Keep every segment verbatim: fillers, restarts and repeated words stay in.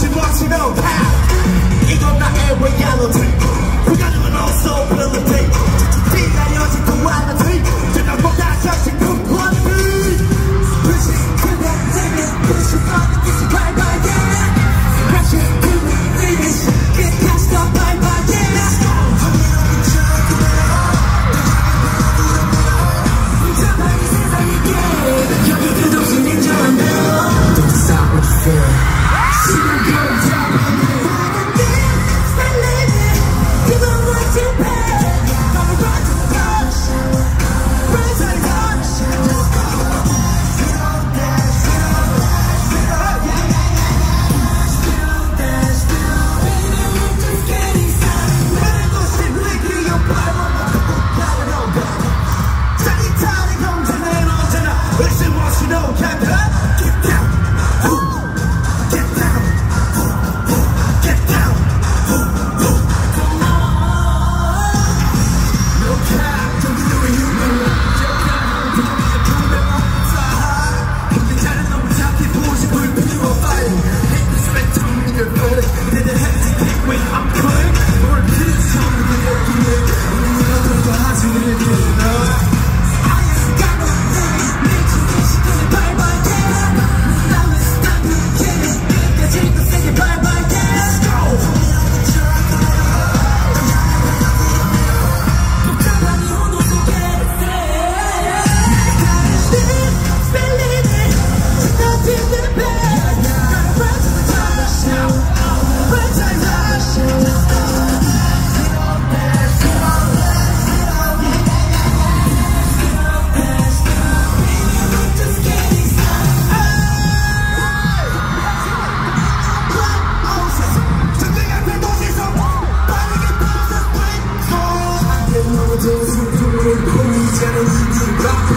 멋진 노래 이건 나의 reality 불가능은 also ability 네가 여진 duality 생각보다 자신 complexity push it to the limit push it on the kiss bye bye yeah push it to the limit get past the bye bye yeah 이 세상이게 여기 끝없이 냉정한 Don't stop what you feel 지금 그런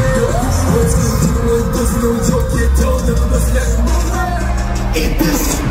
Eat this